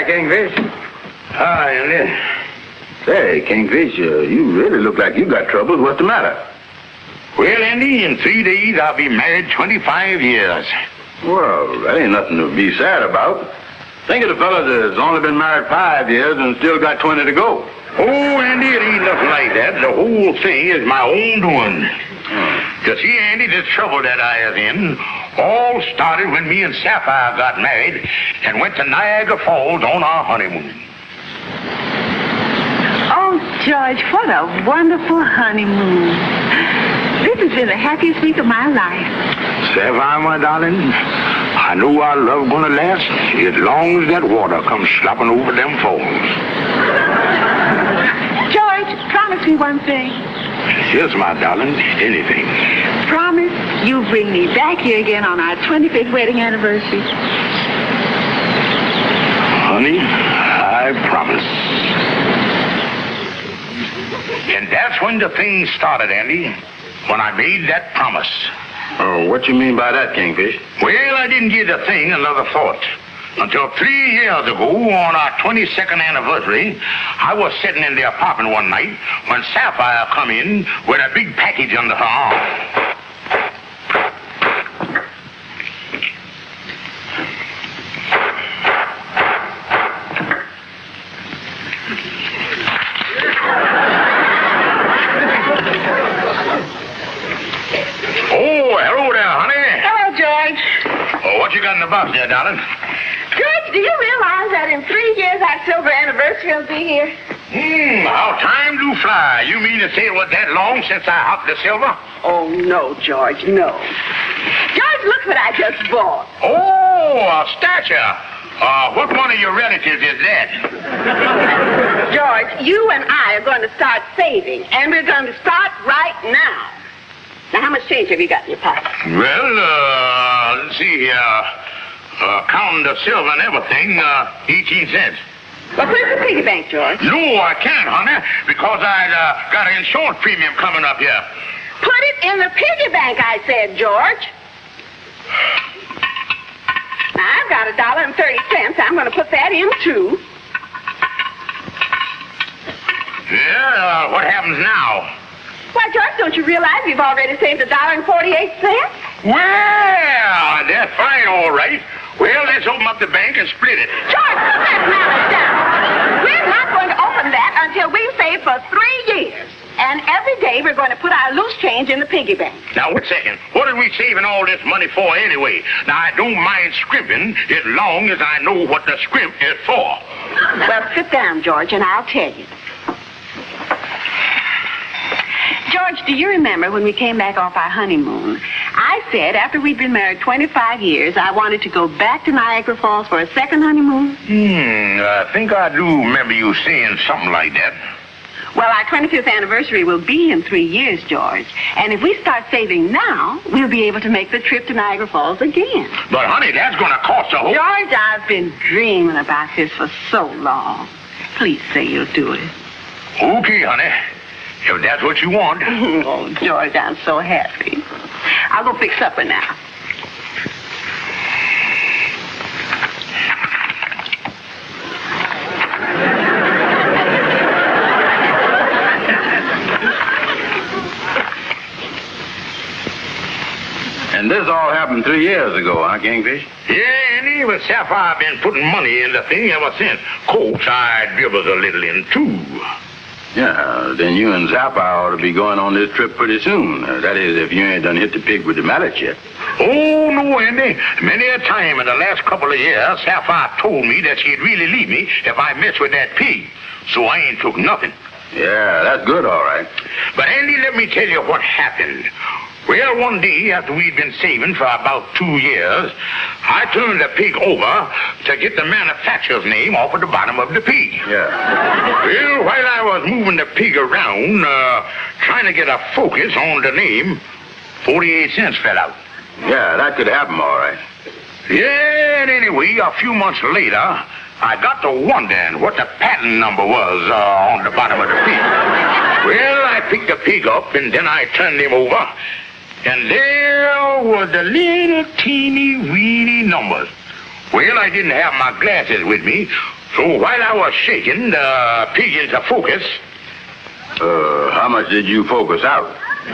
Kingfish. Hi, Andy. Say, Kingfish, you really look like you got troubles. What's the matter? Well, Andy, in 3 days I'll be married 25 years. Well, that ain't nothing to be sad about. Think of the fella that's only been married 5 years and still got 20 to go. Oh, Andy, it ain't nothing like that. The whole thing is my own doing. You see, Andy, this trouble that I is in all started when me and Sapphire got married and went to Niagara Falls on our honeymoon. Oh, George, what a wonderful honeymoon. This has been the happiest week of my life. Sapphire, my darling, I know our love gonna last as long as that water comes slopping over them falls. George, promise me one thing. Yes, my darling, anything. Promise you bring me back here again on our 25th wedding anniversary. Honey, I promise. And that's when the thing started, Andy, when I made that promise. Oh, what you mean by that, Kingfish? Well, I didn't give the thing another thought. Until 3 years ago, on our 22nd anniversary, I was sitting in the apartment one night when Sapphire come in with a big package under her arm. Oh, hello there, honey. Hello, George. Oh, what you got in the box there, darling? George, do you realize that in 3 years our silver anniversary will be here? How time do fly. You mean to say it was that long since I hopped the silver? Oh, no, George, no. George, look what I just bought. Oh, a statue. What one of your relatives is that? George, you and I are going to start saving, and we're going to start right now. Now, how much change have you got in your pocket? Well, let's see here. Counting the silver and everything, 18 cents. Well, put it in the piggy bank, George. No, I can't, honey, because I got an insurance premium coming up here. Put it in the piggy bank, I said, George. Now, I've got $1.30. I'm going to put that in, too. Yeah, what happens now? Why, George, don't you realize we've already saved $1.48? Well, that's fine, all right. Well, let's open up the bank and split it. George, put that mallet down. We're not going to open that until we've saved for 3 years. And every day we're going to put our loose change in the piggy bank. Now, wait a second. What are we saving all this money for anyway? Now, I don't mind scrimping as long as I know what the scrimp is for. Well, sit down, George, and I'll tell you. George, do you remember when we came back off our honeymoon? I said after we'd been married 25 years, I wanted to go back to Niagara Falls for a second honeymoon? I think I do remember you saying something like that. Well, our 25th anniversary will be in 3 years, George. And if we start saving now, we'll be able to make the trip to Niagara Falls again. But, honey, that's going to cost a whole... George, I've been dreaming about this for so long. Please say you'll do it. Okay, honey. If that's what you want. Oh, George, I'm so happy. I'll go fix supper now. And this all happened 3 years ago, huh, Kingfish? Yeah, Andy, but Sapphire been putting money in the thing ever since. Coach, I dribbles a little in, too. Yeah, then you and Zappa ought to be going on this trip pretty soon. That is, if you ain't done hit the pig with the mallet yet. Oh, no, Andy. Many a time in the last couple of years, Sapphire told me that she'd really leave me if I messed with that pig. So I ain't took nothing. Yeah, that's good, all right. But, Andy, let me tell you what happened. Well, one day, after we'd been saving for about 2 years, I turned the pig over to get the manufacturer's name off of the bottom of the pig. Yeah. Well, while I was moving the pig around, trying to get a focus on the name, 48 cents fell out. Yeah, that could happen, all right. Yeah, and anyway, a few months later, I got to wondering what the patent number was on the bottom of the pig. Well, I picked the pig up, and then I turned him over. And there were the little teeny weeny numbers. Well, I didn't have my glasses with me, So while I was shaking the pig into focus... How much did you focus out?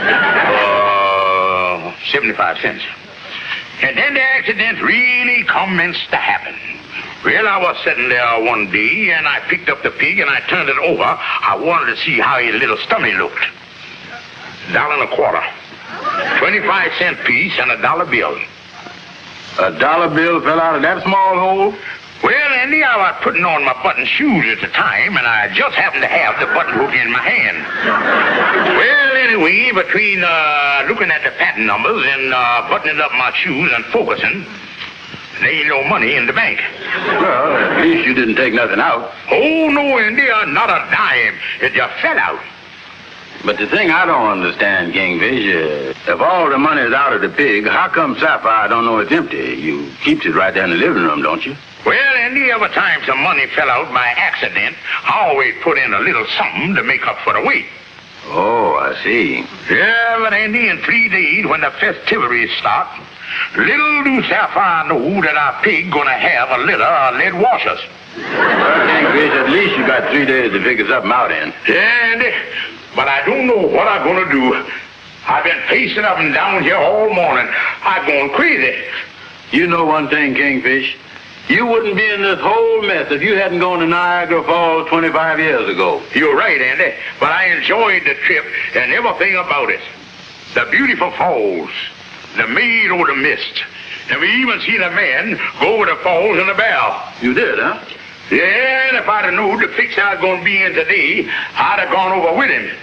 75 cents. And then the accident really commenced to happen. Well, I was sitting there one day, and I picked up the pig, and I turned it over. I wanted to see how his little stomach looked. $1.25. 25-cent piece and $1 bill. $1 bill fell out of that small hole? Well, Andy, I was putting on my button shoes at the time, and I just happened to have the button hook in my hand. Well, anyway, between looking at the patent numbers and buttoning up my shoes and focusing, there ain't no money in the bank. Well, at least you didn't take nothing out. Oh, no, Andy, not a dime. It just fell out. But the thing I don't understand, Kingfish, if all the money is out of the pig, how come Sapphire don't know it's empty? You keeps it right there in the living room, don't you? Well, Andy, every time some money fell out by accident, I always put in a little something to make up for the weight. Oh, I see. Yeah, but Andy, in 3 days, when the festivities start, little do Sapphire know that our pig gonna have a litter of lead washers. Well, Kingfish, at least you got 3 days to figure something out in. Yeah, Andy, but I don't know what I'm gonna do. I've been pacing up and down here all morning. I'm going crazy. You know one thing, Kingfish. You wouldn't be in this whole mess if you hadn't gone to Niagara Falls 25 years ago. You're right, Andy, but I enjoyed the trip and everything about it. The beautiful falls, the maid over the mist, and we even seen a man go over the falls in a barrel. You did, huh? Yeah, and if I'd have known the fix I was going to be in today, I'd have gone over with him.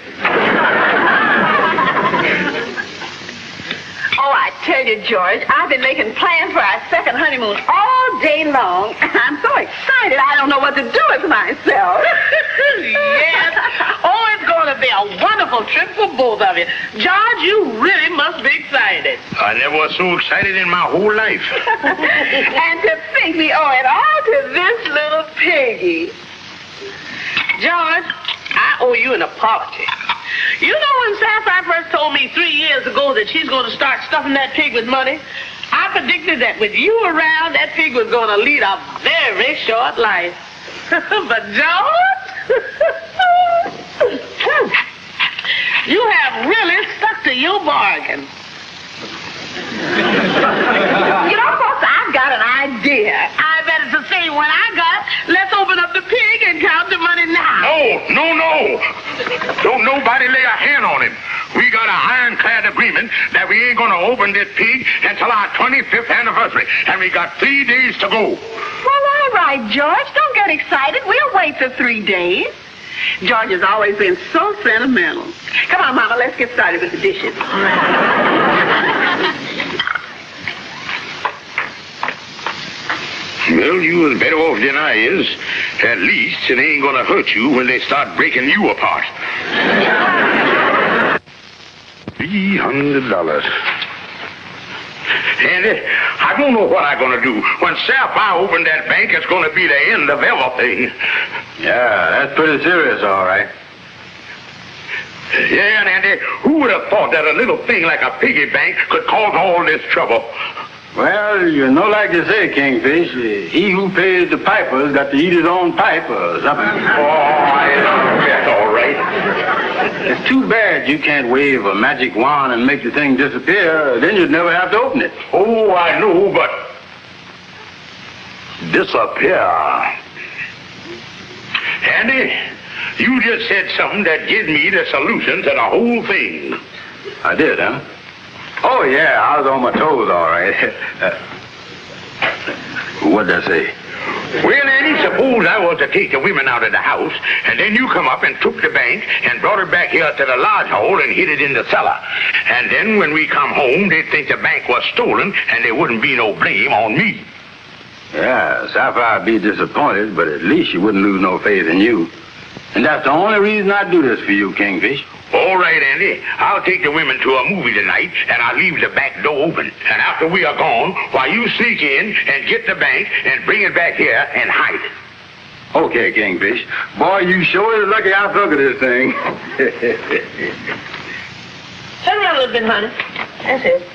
Oh, I tell you, George, I've been making plans for our second honeymoon all day long. I'm so excited I don't know what to do with myself. Yes. Oh, it's going to be a wonderful trip for both of you. George, you really must be excited. I never was so excited in my whole life. And to think we owe it all to this little piggy. George, I owe you an apology. You know when Sapphire first told me 3 years ago that she's going to start stuffing that pig with money? I predicted that with you around, that pig was going to lead a very short life. But George, you have really stuck to your bargain. You know, folks, I've got an idea. I bet it's the same one I got. Let's open up the pig and count the money now. No. Don't nobody lay a hand on him. We got an ironclad agreement that we ain't gonna open this pig until our 25th anniversary, and we got 3 days to go. Well, all right, George. Don't get excited. We'll wait for 3 days. George has always been so sentimental. Come on, Mama, let's get started with the dishes. Well, you was better off than I is. At least it ain't gonna hurt you when they start breaking you apart. $300. Andy, I don't know what I'm gonna do. When Sapphire opened that bank, it's gonna be the end of everything. Yeah, that's pretty serious, all right. Yeah, and Andy, who would have thought that a little thing like a piggy bank could cause all this trouble? Well, you know, like you say, Kingfish, he who pays the piper's got to eat his own pipe or something. That's all right. It's too bad you can't wave a magic wand and make the thing disappear. Then you'd never have to open it. Oh, I know, but... disappear. Andy, you just said something that gives me the solution to the whole thing. I did, huh? Oh, yeah, I was on my toes, all right. What'd I say? Well, Andy, suppose I was to take the women out of the house, and then you come up and took the bank and brought it back here to the lodge hole and hid it in the cellar. And then when we come home, they'd think the bank was stolen, and there wouldn't be no blame on me. Yeah, Sapphire'd be disappointed, but at least she wouldn't lose no faith in you. And that's the only reason I do this for you, Kingfish. All right, Andy. I'll take the women to a movie tonight, and I'll leave the back door open. And after we are gone, why, you sneak in and get the bank and bring it back here and hide it. Okay, Kingfish. Boy, you sure is lucky I thought of this thing. Turn around a little bit, honey. That's it.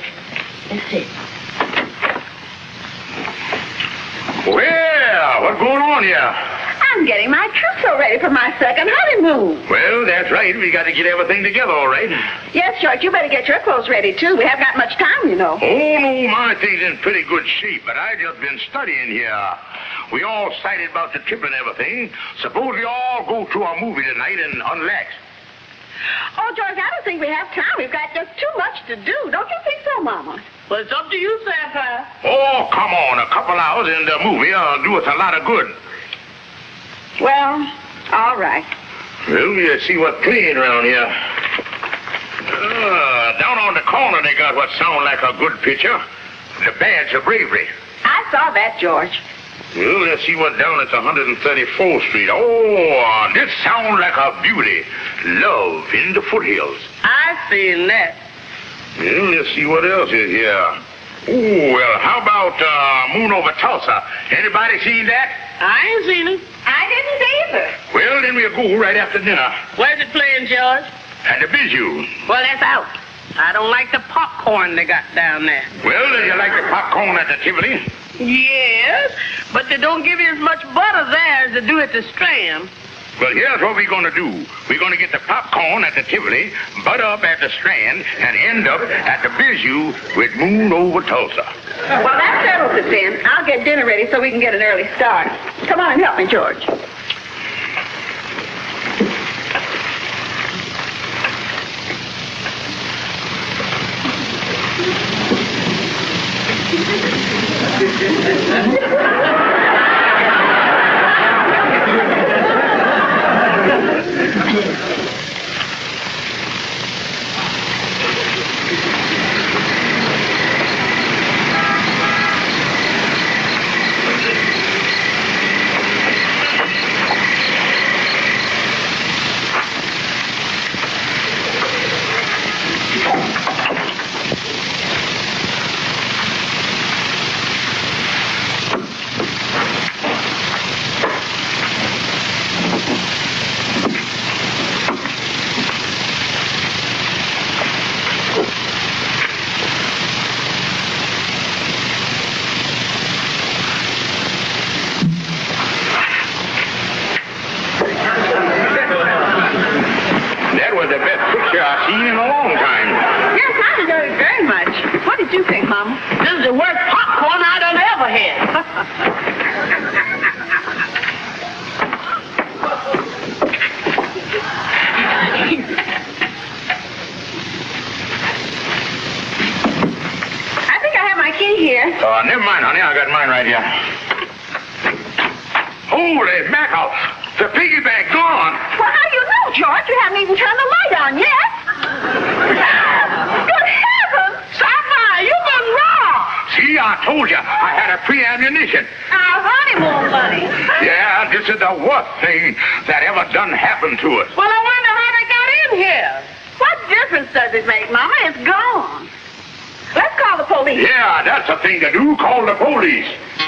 Well, what's going on here? I'm getting my trousseau ready for my second honeymoon. Well, that's right. We got to get everything together, all right. Yes, George, you better get your clothes ready, too. We haven't got much time, you know. Oh, no, my thing's in pretty good shape, but I just been studying here. We all excited about the trip and everything. Suppose we all go to a movie tonight and unlax. Oh, George, I don't think we have time. We've got just too much to do. Don't you think so, Mama? Well, it's up to you, Sapphire. Oh, come on. A couple hours in the movie will do us a lot of good. Well, all right. Well, we'll see what's playing around here. Down on the corner, they got what sound like a good picture. The Badge of Bravery. I saw that, George. Well, let's see what's down at 134th Street. Oh, this sounds like a beauty. Love in the Foothills. I seen that. Well, let's see what else is here. Oh, well, how about Moon Over Tulsa? Anybody seen that? I ain't seen it. I didn't either. Well, then we'll go right after dinner. Where's it playing, George? At the Bijou. Well, that's out. I don't like the popcorn they got down there. Well, do you like the popcorn at the Tivoli? Yes, but they don't give you as much butter there as they do at the Strand. Well, here's what we're going to do. We're going to get the popcorn at the Tivoli, butter up at the Strand, and end up at the Bijou with Moon Over Tulsa. Well, that settles it then. I'll get dinner ready so we can get an early start. Come on and help me, George. That was the best picture I've seen in a long time. Yes, I enjoyed it very much. What did you think, Mama? This is the worst popcorn I done ever had. I think I have my key here. Never mind, honey. I got mine right here. Holy mackerel! The piggy bank gone. Well, how do you know, George? You haven't even turned the light on yet. Good heavens! Sapphire, you've been wrong. See, I told you. I had a pre-ammunition. Our honeymoon money. Yeah, this is the worst thing that ever done happened to us. Well, I wonder how they got in here. What difference does it make, Mama? It's gone. Let's call the police. Yeah, that's the thing to do. Call the police.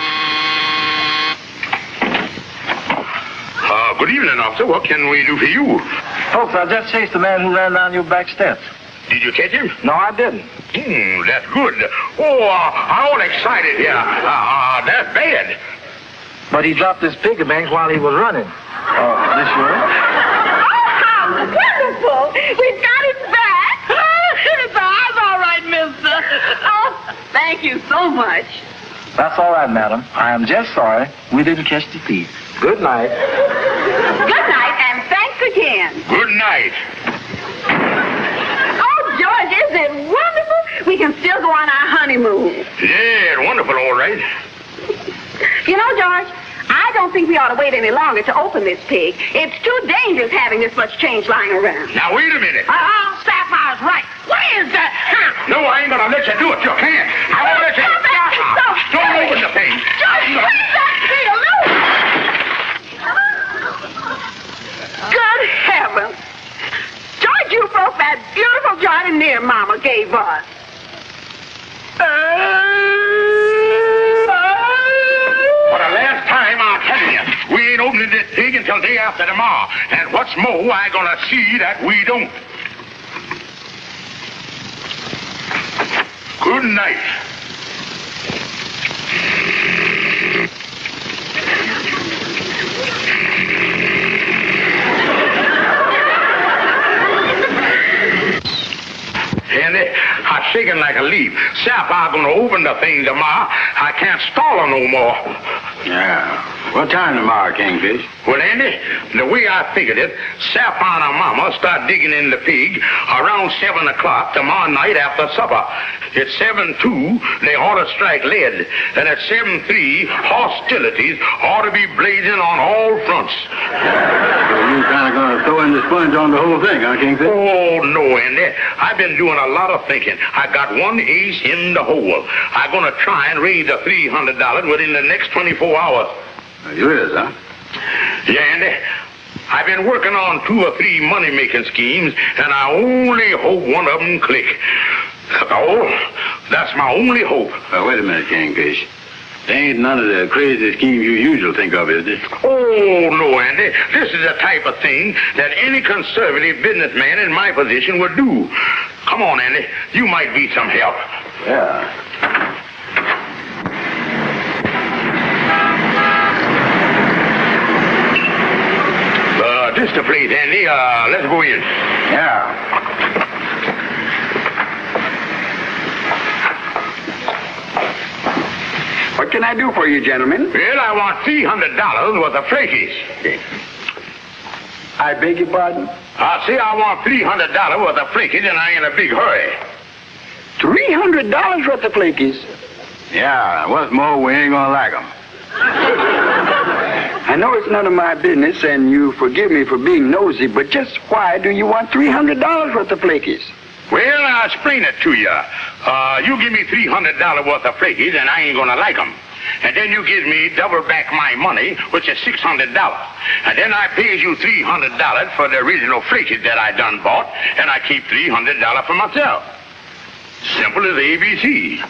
Good evening, officer. What can we do for you? Folks, I just chased the man who ran down your back steps. Did you catch him? No, I didn't. That's good. Oh, I'm all excited here. That's bad. But he dropped his piggy bank while he was running. This yours? Oh, how wonderful! We've got it back. It's all right, mister. Oh, thank you so much. That's all right, madam. I am just sorry we didn't catch the thief. Good night. Good night, and thanks again. Good night. Oh, George, isn't it wonderful? We can still go on our honeymoon. Yeah, wonderful, all right. You know, George, I don't think we ought to wait any longer to open this pig. It's too dangerous having this much change lying around. Now, wait a minute. Sapphire's right. What is that? No, I ain't gonna let you do it. You can't. I won't let you. Come back. Don't open the thing. George, leave that pig alone. Good heavens. George, you broke that beautiful jardiniere Mama gave us. For the last time, I'm telling you, we ain't opening this pig until day after tomorrow. And what's more, I'm gonna see that we don't. Good night. shaking like a leaf. Sapphire gonna open the thing tomorrow. I can't stall her no more. Yeah. What time tomorrow, Kingfish? Well, Andy, the way I figured it, Sapphire and her mama start digging in the pig around 7 o'clock tomorrow night after supper. At 7:02, they ought to strike lead. And at 7:03, hostilities ought to be blazing on all fronts. So you kind of going to throw in the sponge on the whole thing, huh, Kingfish? Oh, no, Andy. I've been doing a lot of thinking. I got one ace in the hole. I'm going to try and raise the $300 within the next 24 hours. You is, huh? Yeah, Andy. I've been working on 2 or 3 money-making schemes, and I only hope one of them click. Oh, that's my only hope. Wait a minute, Kingfish. There ain't none of the crazy schemes you usually think of, is there? Oh, no, Andy. This is the type of thing that any conservative businessman in my position would do. Come on, Andy. You might be some help. Yeah. This the place, Andy. Let's go in. Yeah. What can I do for you, gentlemen? Well, I want $300 worth of flakies. I beg your pardon? See, I want $300 worth of flakies, and I ain't in a big hurry. $300 worth of flakies? Yeah, what's more, we ain't gonna like 'em. I know it's none of my business, and you forgive me for being nosy, but just why do you want $300 worth of flakies? Well, I'll explain it to you. You give me $300 worth of flakies, and I ain't gonna like 'em. And then you give me double back my money, which is $600. And then I pays you $300 for the original flakies that I done bought, and I keep $300 for myself. Simple as ABC.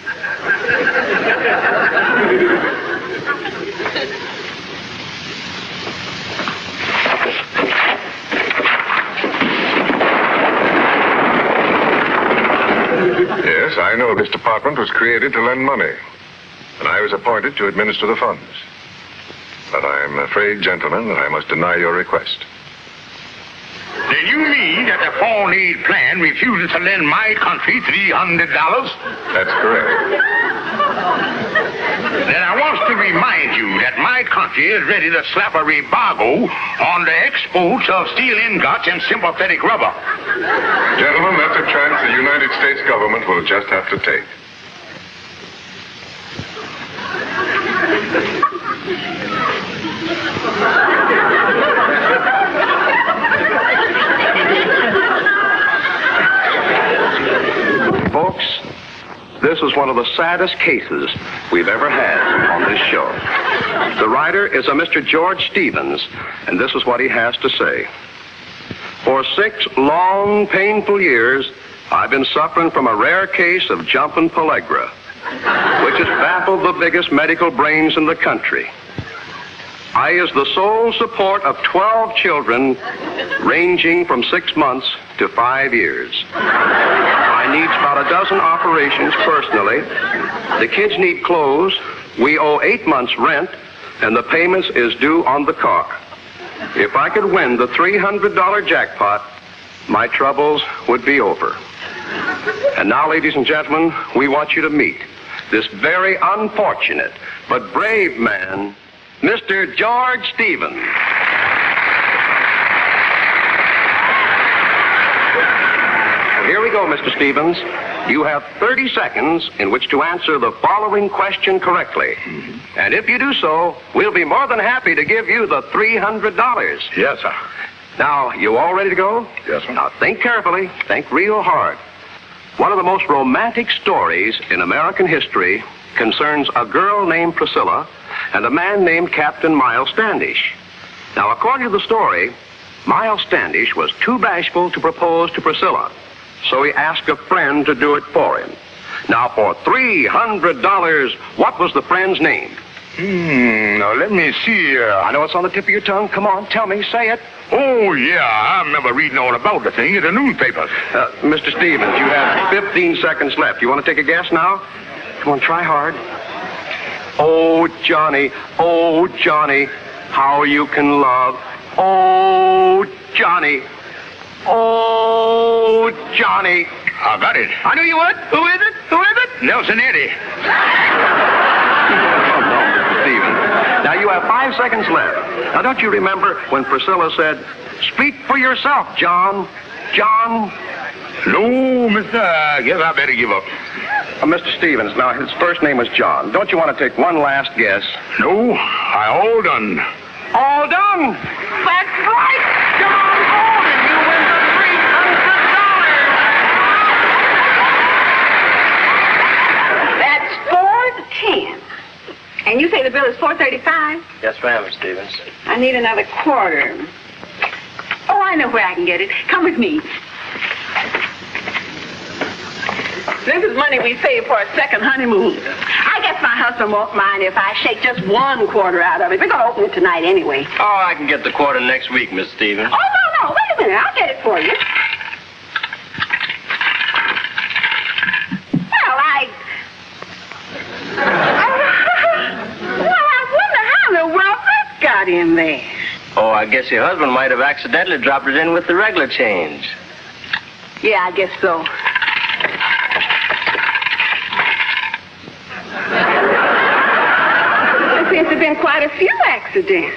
Yes, I know this department was created to lend money, and I was appointed to administer the funds. But I am afraid, gentlemen, that I must deny your request. Then you mean that the Foreign Aid Plan refuses to lend my country $300? That's correct. Then I want to remind you that my country is ready to slap a embargo on the exports of steel ingots and sympathetic rubber. Gentlemen, that's a chance the United States government will just have to take. Folks, this is one of the saddest cases we've ever had on this show. The writer is a Mr. George Stevens, and this is what he has to say. For 6 long, painful years, I've been suffering from a rare case of jumping pellagra, which has baffled the biggest medical brains in the country. I is the sole support of 12 children, ranging from 6 months to 5 years. I needs about a dozen operations personally. The kids need clothes. We owe 8 months' rent, and the payments is due on the car. If I could win the $300 jackpot, my troubles would be over. And now, ladies and gentlemen, we want you to meet this very unfortunate but brave man, Mr. George Stevens. Here we go, Mr. Stevens. You have 30 seconds in which to answer the following question correctly. And if you do so, we'll be more than happy to give you the $300. Yes, sir. Now, you all ready to go? Yes, sir. Now, think carefully. Think real hard. One of the most romantic stories in American history concerns a girl named Priscilla and a man named Captain Miles Standish. Now, according to the story, Miles Standish was too bashful to propose to Priscilla, so he asked a friend to do it for him. Now, for $300, what was the friend's name? Now, let me see. I know it's on the tip of your tongue. Come on, tell me. Say it. Oh, yeah, I remember reading all about the thing in the newspapers. Mr. Stevens, you have 15 seconds left. You want to take a guess now? Come on, try hard. Oh, Johnny, how you can love. Oh, Johnny, I got it. I knew you would. Who is it? Who is it? Nelson Eddy. Oh, no, Mr. Stevens. Now, you have 5 seconds left. Now, don't you remember when Priscilla said, "Speak for yourself, John. John." No, mister, I guess I better give up. Mr. Stevens, now, his first name was John. Don't you want to take one last guess? No, I all done. All done. That's right, John Gordon. You win the $300. That's 4 to 10. And you say the bill is $4.35? Yes, ma'am, Miss Stevens. I need another quarter. Oh, I know where I can get it. Come with me. This is money we saved for a second honeymoon. I guess my husband won't mind if I shake just 1 quarter out of it. We're going to open it tonight anyway. Oh, I can get the quarter next week, Miss Stevens. Oh, no. Wait a minute. I'll get it for you. Well, I wonder how in the world that got in there. Oh, I guess your husband might have accidentally dropped it in with the regular change. Yeah, I guess so. There seems to have been quite a few accidents.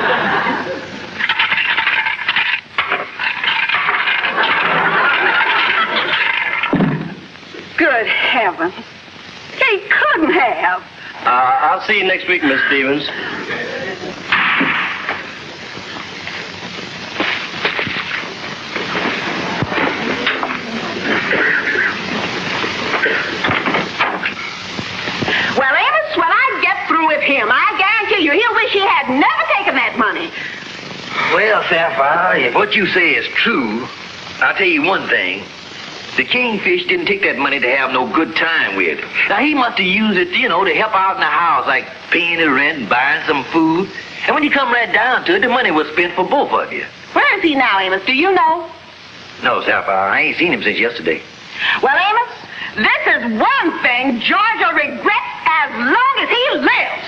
Good heavens. He couldn't have. I'll see you next week, Miss Stevens. Well, Amos, when I get through with him, I guarantee you he'll wish he had never taken that money. Well, Sapphire, if what you say is true, I'll tell you one thing. The Kingfish didn't take that money to have no good time with. Now, he must have used it, to help out in the house, like paying the rent and buying some food. And when you come right down to it, the money was spent for both of you. Where is he now, Amos? Do you know? No, Sapphire, I ain't seen him since yesterday. Well, Amos, this is one thing George will regret as long as he lives.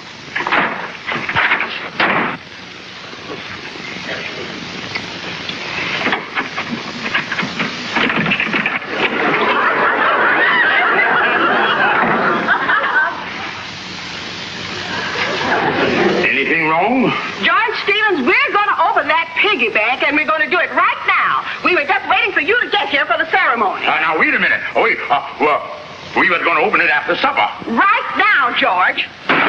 Anything wrong? George Stevens, we're going to open that piggy bank, and we're going to do it right now. We were just waiting for you to get here for the ceremony. Now, wait a minute. We were going to open it after supper. Right now, George.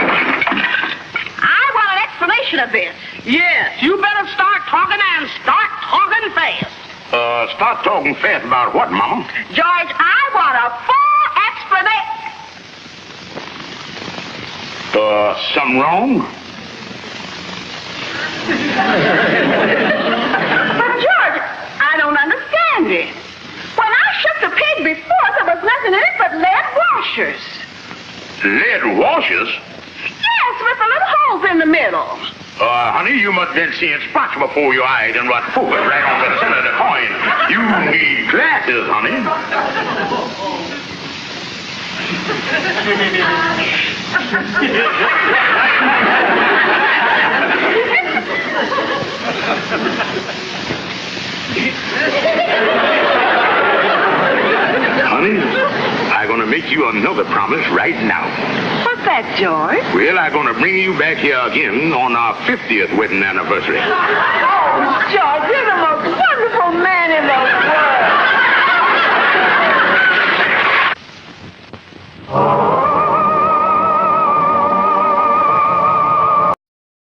I want an explanation of this. Yes, you better start talking and start talking fast. Start talking fast about what, Mama? George, I want a full explanation. Something wrong? But, George, I don't understand it. When I shook the pig before, there was nothing in it but lead washers. Lead washers? Yes, with the little holes in the middle. Honey, you must have been seeing spots before your eyes and what focused right on the center of the coin. You need glasses, honey. Honey, I'm going to make you another promise right now. What's that, George? Well, I'm going to bring you back here again on our 50th wedding anniversary. Oh, George, you're the most wonderful man in the